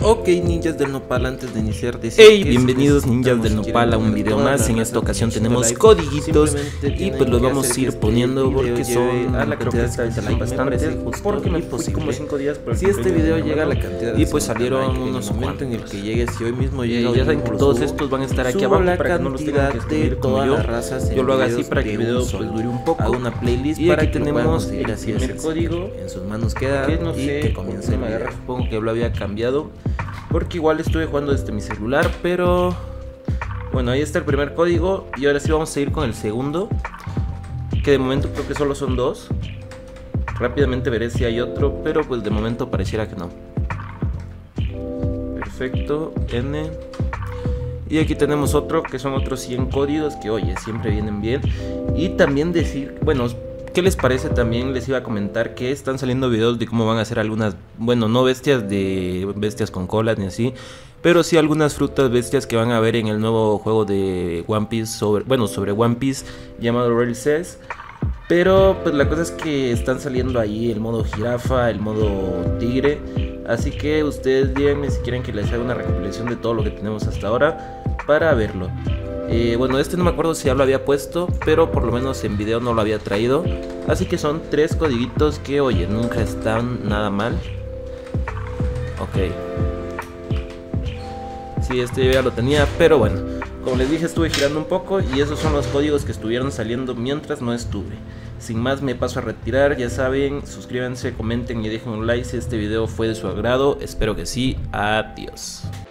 Ok, ninjas del nopal, antes de iniciar hey, bienvenidos ninjas del nopal a un video más. En esta ocasión tenemos codiguitos y pues los vamos a ir poniendo porque son a la cantidad son bastantes, porque me fui como 5 días si este video llega a la cantidad y pues salieron unos momento en el que llegue, si hoy mismo llega, ya saben que todos estos van a estar aquí abajo para que no los tengan que escribir como yo. Yo lo hago así para que el video pues dure un poco. Hago una playlist y para aquí que tenemos el primer código en sus manos queda que no y sé, que comience el video. supongo que lo había cambiado porque igual estuve jugando desde mi celular, pero bueno, ahí está el primer código y ahora sí vamos a ir con el segundo, que de momento creo que solo son dos. Rápidamente veré si hay otro, pero pues de momento pareciera que no. Perfecto, N. Y aquí tenemos otro, que son otros 100 códigos que, oye, siempre vienen bien. Y también decir, bueno, ¿qué les parece? También les iba a comentar que están saliendo videos de cómo van a hacer algunas, bueno, no bestias de bestias con colas ni así, pero sí algunas frutas bestias que van a ver en el nuevo juego de One Piece, sobre One Piece llamado Real Says. Pero pues la cosa es que están saliendo ahí el modo jirafa, el modo tigre. Así que ustedes díganme si quieren que les haga una recopilación de todo lo que tenemos hasta ahora para verlo. Bueno, este no me acuerdo si ya lo había puesto, pero por lo menos en video no lo había traído. Así que son 3 codiguitos que, oye, nunca están nada mal. Ok. Sí, este yo ya lo tenía, pero bueno, como les dije, estuve girando un poco y esos son los códigos que estuvieron saliendo mientras no estuve. Sin más, me paso a retirar. Ya saben, suscríbanse, comenten y dejen un like si este video fue de su agrado. Espero que sí. Adiós.